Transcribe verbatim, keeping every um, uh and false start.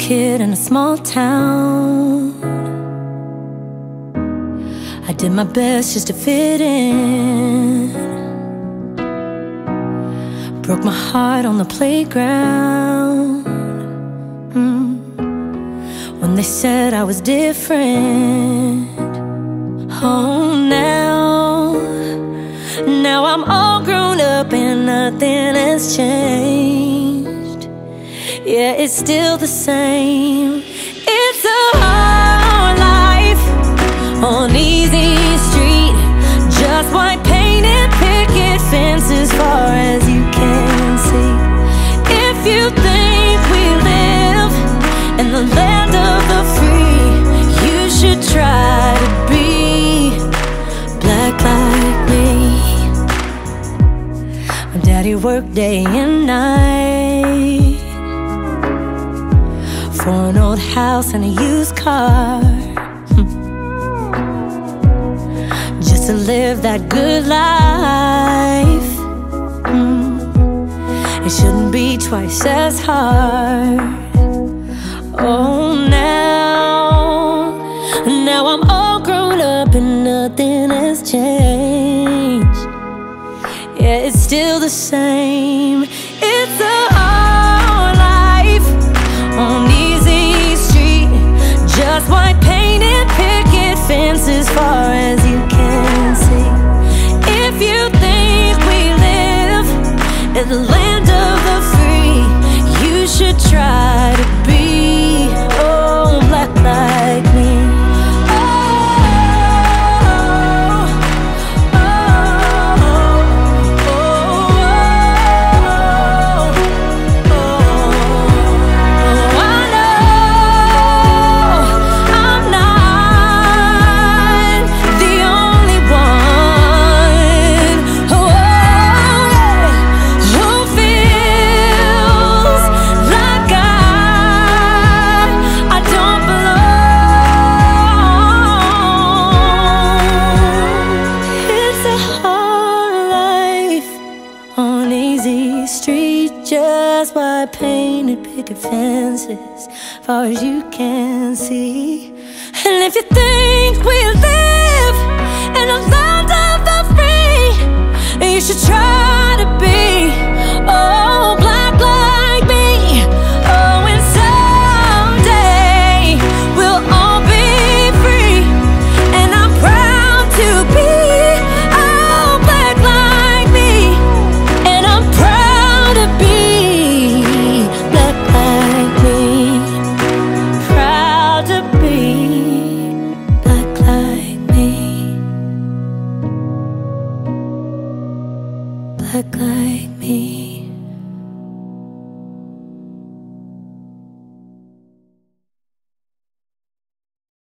kid in a small town. I did my best just to fit in. Broke my heart on the playground, mm. when they said I was different. Oh, now, now I'm all grown up and nothing has changed. Yeah, it's still the same. It's a hard life on easy street, just white painted picket fences far as you can see. If you think we live in the land of the free, you should try to be black like me. My daddy worked day and night for an old house and a used car, to live that good life. mm. It shouldn't be twice as hard. Oh, now, now I'm all grown up and nothing has changed. Yeah, it's still the same. It's a hard life on easy street, just white painted picket fences far as you can see. If you think we live in the land of the free, you should try to be, oh, black like me. Street, just by painted picket fences, far as you can see. And if you think we live in a land of the free, you should try to be, oh, black like me. Oh, and someday we'll all be free, and I'm proud to be, oh, black like me. And I'm proud to be black like me. Proud to be black like me. Black like me.